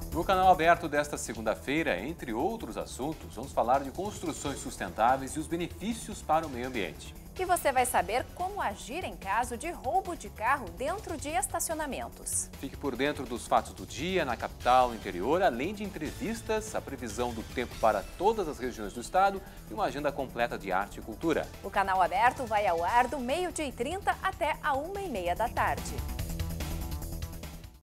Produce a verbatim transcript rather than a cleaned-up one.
No canal aberto desta segunda-feira, entre outros assuntos, vamos falar de construções sustentáveis e os benefícios para o meio ambiente. E você vai saber como agir em caso de roubo de carro dentro de estacionamentos. Fique por dentro dos fatos do dia na capital, no interior, além de entrevistas, a previsão do tempo para todas as regiões do estado e uma agenda completa de arte e cultura. O canal aberto vai ao ar do meio-dia e trinta até a uma e meia da tarde.